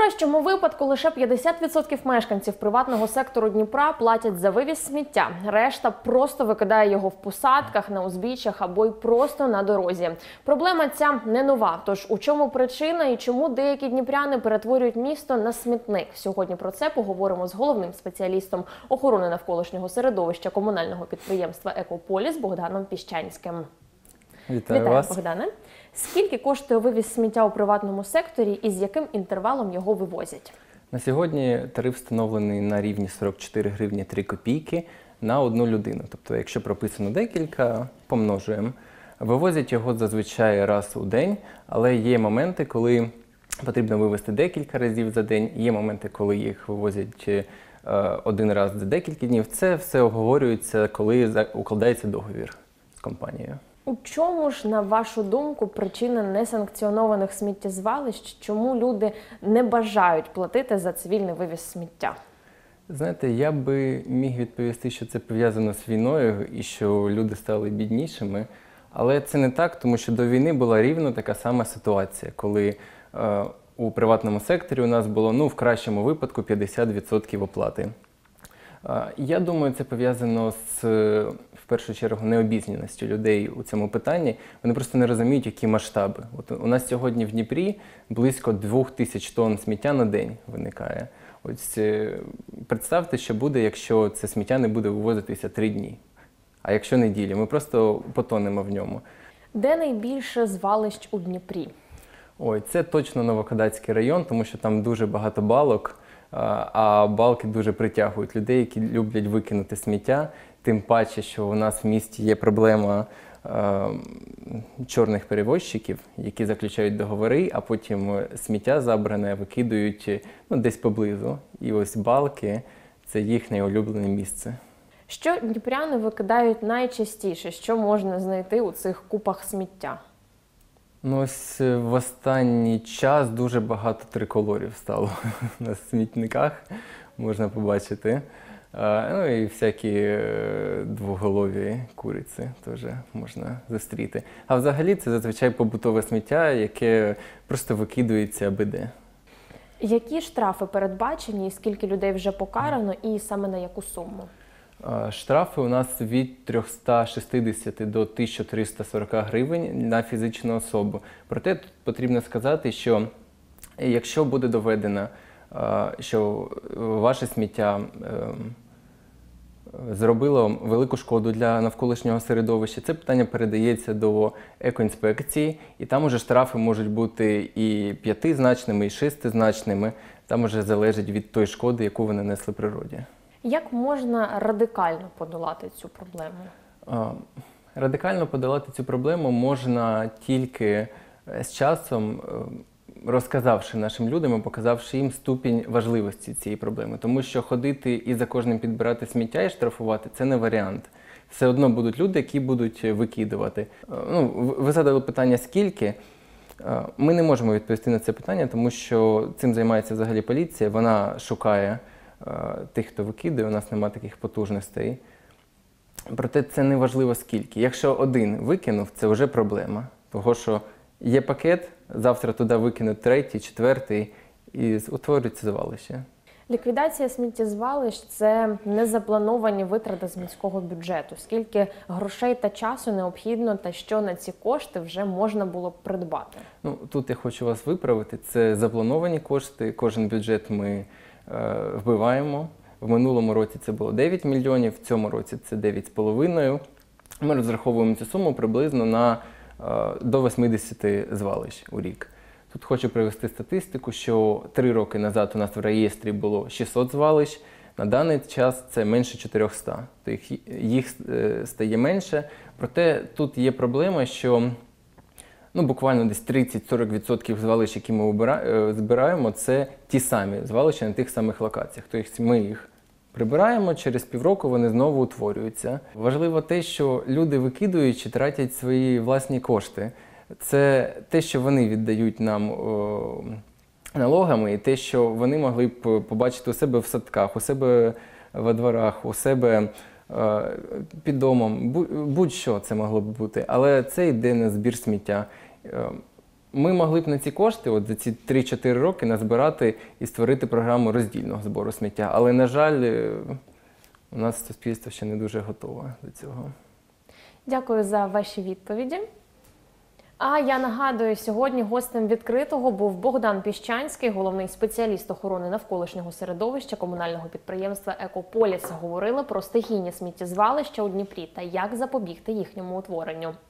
кращому випадку лише 50% мешканців приватного сектору Дніпра платять за вивіз сміття. Решта просто викидає його в посадках, на узбіччях або й просто на дорозі. Проблема ця не нова. Тож у чому причина і чому деякі дніпряни перетворюють місто на смітник? Сьогодні про це поговоримо з головним спеціалістом охорони навколишнього середовища комунального підприємства «Екополіс» Богданом Піщанським. Вітаю вас. Богдане. Скільки коштує вивіз сміття у приватному секторі і з яким інтервалом його вивозять? На сьогодні тариф встановлений на рівні 44 гривні 3 копійки на одну людину. Тобто, якщо прописано декілька, помножуємо. Вивозять його зазвичай раз у день, але є моменти, коли потрібно вивезти декілька разів за день, є моменти, коли їх вивозять один раз за декілька днів. Це все обговорюється, коли укладається договір з компанією. У чому ж, на вашу думку, причина несанкціонованих сміттєзвалищ? Чому люди не бажають платити за цивільний вивіз сміття? Знаєте, я би міг відповісти, що це пов'язано з війною і що люди стали біднішими. Але це не так, тому що до війни була рівно така сама ситуація, коли у приватному секторі у нас було, в кращому випадку, 50% оплати. Я думаю, це пов'язано з, в першу чергу, необізнаністю людей у цьому питанні. Вони просто не розуміють, які масштаби. От у нас сьогодні в Дніпрі близько 2000 тонн сміття на день виникає. Ось представте, що буде, якщо це сміття не буде вивозитися 3 дні. А якщо неділю, ми просто потонемо в ньому. Де найбільше звалищ у Дніпрі? Ой, це точно Новокодацький район, тому що там дуже багато балок. А балки дуже притягують людей, які люблять викинути сміття. Тим паче, що у нас в місті є проблема чорних перевозчиків, які заключають договори, а потім сміття забране викидають десь поблизу. І ось балки – це їхнє улюблене місце. Що дніпряни викидають найчастіше? Що можна знайти у цих купах сміття? Ось в останній час дуже багато триколорів стало на смітниках, можна побачити. І всякі двоголові куриці теж можна зустріти. А взагалі це зазвичай побутове сміття, яке просто викидується аби-де. Які штрафи передбачені, скільки людей вже покарано і саме на яку суму? Штрафи у нас від 360 до 1340 гривень на фізичну особу. Проте тут потрібно сказати, що якщо буде доведено, що ваше сміття зробило велику шкоду для навколишнього середовища, це питання передається до екоінспекції, і там уже штрафи можуть бути і 5-значними, і 6-значними. Там уже залежить від тої шкоди, яку ви нанесли природі. Як можна радикально подолати цю проблему? Радикально подолати цю проблему можна тільки з часом, розказавши нашим людям і показавши їм ступінь важливості цієї проблеми. Тому що ходити і за кожним підбирати сміття і штрафувати – це не варіант. Все одно будуть люди, які будуть викидувати. Ви задали питання «скільки?». Ми не можемо відповісти на це питання, тому що цим займається взагалі поліція. Вона шукає тих, хто викидає, у нас немає таких потужностей. Проте це не важливо скільки. Якщо один викинув, це вже проблема. Того, що є пакет, завтра туди викинуть 3-й, 4-й і утворюється звалище. Ліквідація сміттєзвалищ – це незаплановані витрати з міського бюджету. Скільки грошей та часу необхідно та що на ці кошти вже можна було б придбати? Тут я хочу вас виправити. Це заплановані кошти, кожен бюджет ми вбиваємо. В минулому році це було 9 мільйонів, в цьому році це 9,5. Ми розраховуємо цю суму приблизно до 80 звалищ у рік. Тут хочу привести статистику, що 3 роки назад у нас в реєстрі було 600 звалищ, на даний час це менше 400. Тобто їх стає менше, проте тут є проблема, що буквально десь 30-40% звалищ, які ми збираємо, це ті самі звалища на тих самих локаціях. Тобто ми їх прибираємо, через півроку вони знову утворюються. Важливо те, що люди, викидуючи, тратять свої власні кошти. Це те, що вони віддають нам налогами, і те, що вони могли б побачити у себе в садках, у себе во дворах, у себе під домом, будь-що це могло б бути. Але це йде на збір сміття. ми могли б на ці кошти, от за ці 3-4 роки, назбирати і створити програму роздільного збору сміття. Але, на жаль, у нас суспільство ще не дуже готове до цього. Дякую за ваші відповіді. А я нагадую, сьогодні гостем відкритого був Богдан Піщанський, головний спеціаліст охорони навколишнього середовища комунального підприємства «Екополіс». Говорили про стихійні сміттєзвалища у Дніпрі та як запобігти їхньому утворенню.